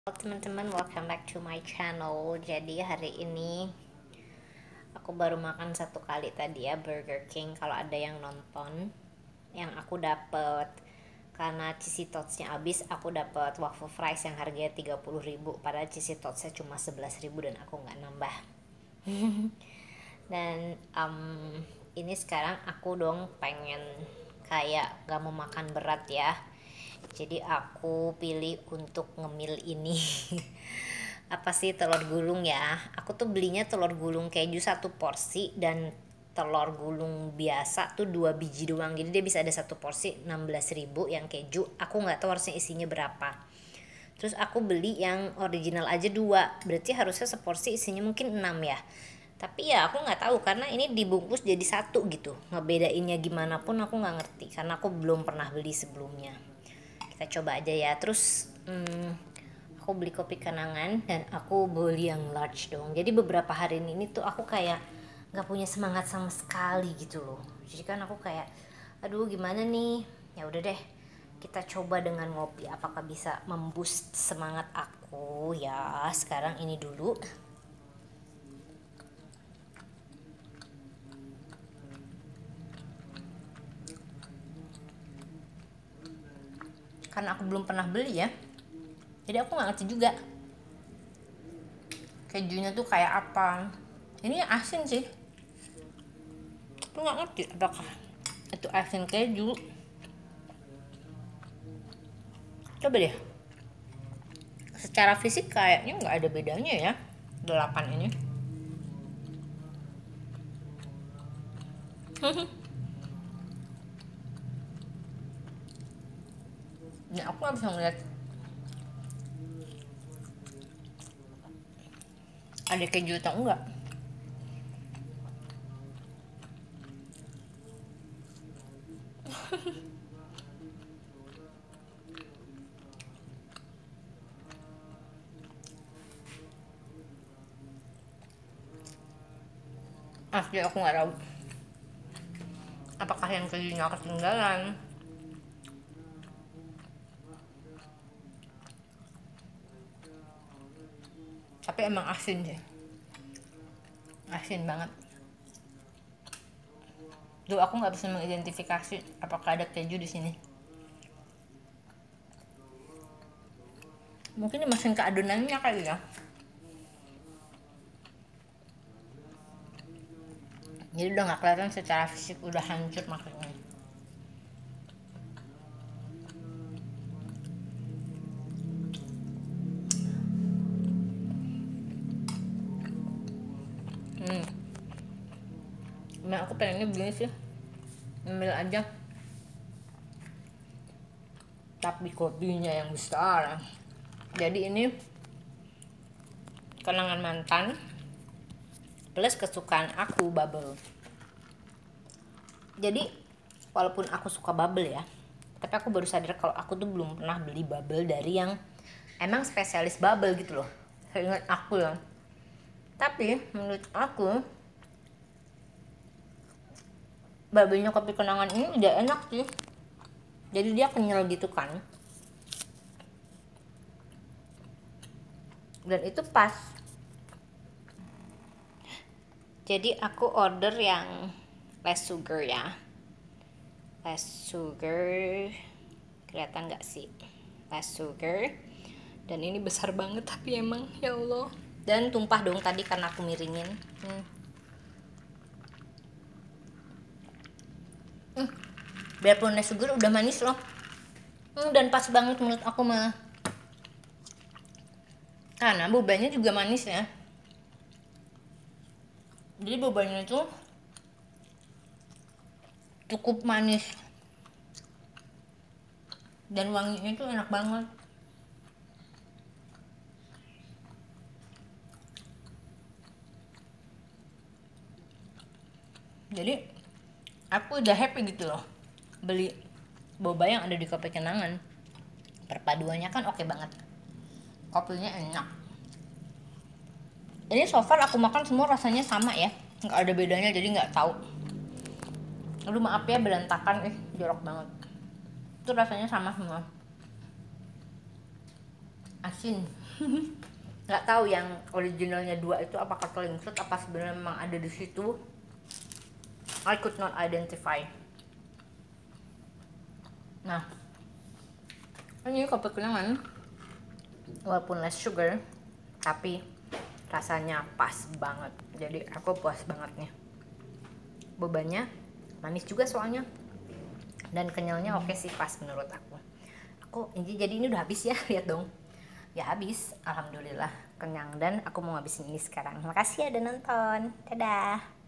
Halo teman-teman, welcome back to my channel. Jadi hari ini aku baru makan satu kali tadi ya, Burger King. Kalau ada yang nonton, yang aku dapet karena cheesy totsnya habis, aku dapet waffle fries yang harganya 30.000, padahal cheesy totsnya cuma 11.000 dan aku nggak nambah. Dan ini sekarang aku dong pengen kayak gak mau makan berat ya, jadi aku pilih untuk ngemil ini. Apa sih, telur gulung ya. Aku tuh belinya telur gulung keju satu porsi dan telur gulung biasa tuh 2 biji doang, jadi dia bisa ada satu porsi 16.000 yang keju. Aku nggak tahu harusnya isinya berapa. Terus aku beli yang original aja 2, berarti harusnya seporsi isinya mungkin 6 ya. Tapi ya aku nggak tahu karena ini dibungkus jadi satu gitu. Ngebedainnya gimana pun aku nggak ngerti karena aku belum pernah beli sebelumnya. Kita coba aja ya. Terus aku beli kopi kenangan dan aku beli yang large dong. Jadi beberapa hari ini tuh aku kayak nggak punya semangat sama sekali gitu loh. Jadi kan aku kayak aduh gimana nih, ya udah deh kita coba dengan ngopi apakah bisa memboost semangat aku ya. Sekarang ini dulu. Karena aku belum pernah beli ya, jadi aku nggak ngerti juga kejunya tuh kayak apa. Ini asin sih, aku nggak ngerti apakah itu asin keju. Coba deh, secara fisik kayaknya nggak ada bedanya ya 8 ini. Dan aku nggak bisa ngeliat ada keju atau enggak. Asli aku nggak tahu apakah yang kejunya ketinggalan. Tapi emang asin sih, asin banget. Tuh aku nggak bisa mengidentifikasi apakah ada keju di sini. Mungkin dimasukin ke adonannya kali ya. Jadi udah nggak kelihatan secara fisik, udah hancur maksudnya. Nah, aku pengennya begini sih, ambil aja tapi kopinya yang besar. Jadi ini kenangan mantan plus kesukaan aku, bubble. Jadi walaupun aku suka bubble ya, tapi aku baru sadar kalau aku tuh belum pernah beli bubble dari yang emang spesialis bubble gitu loh. Seingat aku ya. Tapi menurut aku bubble-nya kopi kenangan ini udah enak sih. Jadi dia kenyal gitu kan. Dan itu pas. Jadi aku order yang less sugar ya. Less sugar. Kelihatan gak sih? Less sugar. Dan ini besar banget tapi emang ya Allah. Dan tumpah dong tadi karena aku miringin. Biarpun less sugar udah manis loh. Dan pas banget menurut aku malah. Karena bobanya juga manis ya. Jadi bobanya itu cukup manis. Dan wanginya itu enak banget. Jadi aku udah happy gitu loh beli boba yang ada di kopi kenangan. Perpaduannya kan oke banget, kopinya enak. Ini so far aku makan semua rasanya sama ya, nggak ada bedanya, jadi nggak tahu. Aduh maaf ya berantakan, jorok banget. Itu rasanya sama semua, asin. Nggak tahu yang originalnya 2 itu apakah terlingsut apa sebenarnya memang ada di situ. I could not identify. Nah, ini kopi kenangan walaupun less sugar tapi rasanya pas banget, jadi aku puas banget nih. Bebannya manis juga soalnya, dan kenyalnya oke sih, pas menurut aku jadi ini udah habis ya. Lihat dong ya, habis, alhamdulillah kenyang, dan aku mau ngabisin ini sekarang. Makasih ya udah nonton, dadah.